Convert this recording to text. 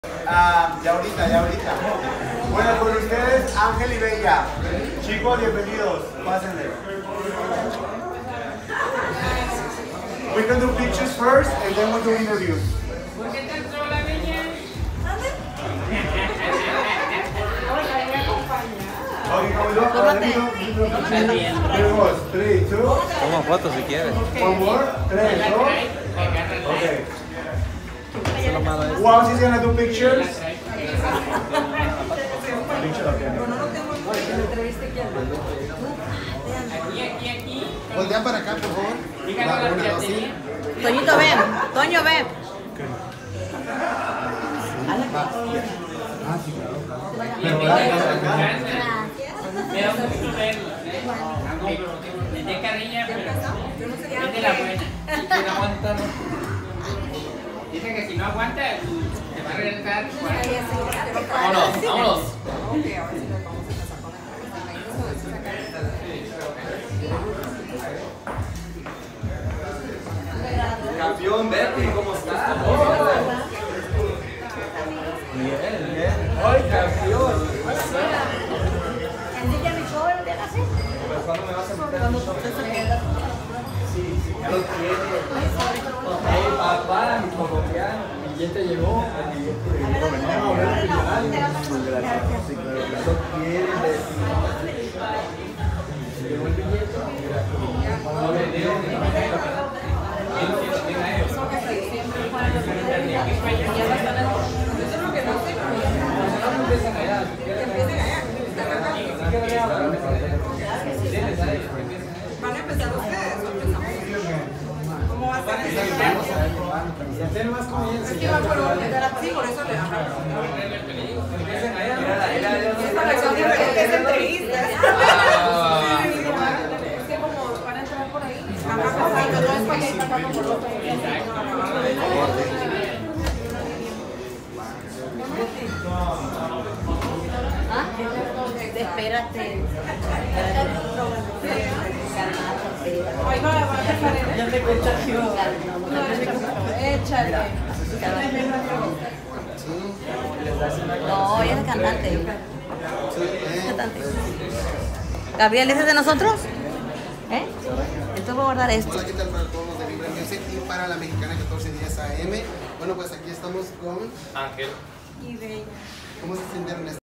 Ya ahorita. Bueno, con ustedes, Ángel y Bella. Chicos, bienvenidos. Pásenle. We can do pictures first and then we'll do interviews. ¿Por qué te entró la Bella? Okay, can we do it? Tenemos 3, 2. Toma fotos si quieres. One more. 3, 2. Okay. Who else is gonna do pictures? Aquí. Voltea para acá, por favor. Díganos la piratería. Toñito, ven. Toño, ven. Me da mucho gusto verlo. Aunque le dé carrilla, pero es de la buena. Y que no aguanta. Dice que si no aguanta, te va a regresar. Vámonos. Campeón, Betty, ¿cómo estás? Bien. ¡Ay, campeón! ¿Pero cuándo me vas a meter en el show? Sí, ya lo tienes. Hey, papá, mi colombiano. ¿El billete llegó? El billete llegó. Lo quieres decir. ¿Llegó el billete? No le dio. ¿Van a empezar ustedes o empezamos? ¿Cómo va a ser? Es que va por orden. Sí, por eso le damos. Esta versión es entrevista. Es que como van a entrar por ahí. No es para que está acá por otro. Espérate. Ahí va a empezar. Ya te contagió. Échale. No, ella es cantante. Cantante. Gabriel, ¿ese es de nosotros? ¿Eh? Entonces voy a guardar esto. Hola, ¿qué tal para todos los de Libre Music y para la Mexicana 1410 AM? Bueno, pues aquí estamos con Ángel. Y Bella. ¿Cómo se sienten en